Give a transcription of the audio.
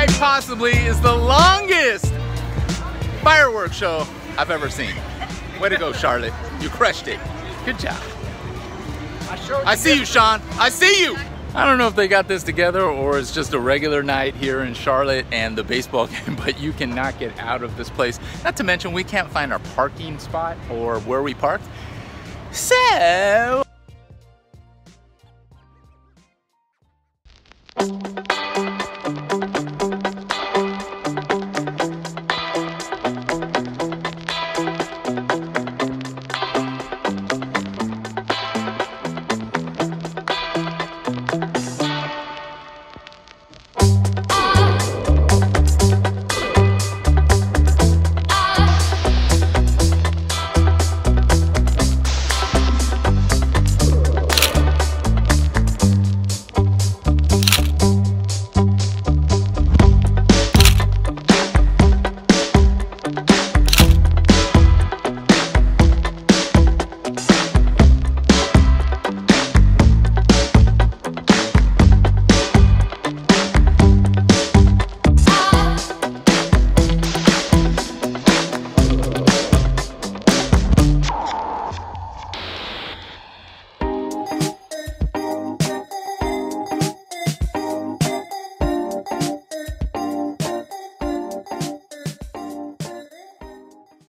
quite possibly is the longest fireworks show I've ever seen. Way to go, Charlotte. You crushed it. Good job. I see you, Sean. I see you. I don't know if they got this together or it's just a regular night here in Charlotte and the baseball game, but you cannot get out of this place. Not to mention we can't find our parking spot or where we parked. So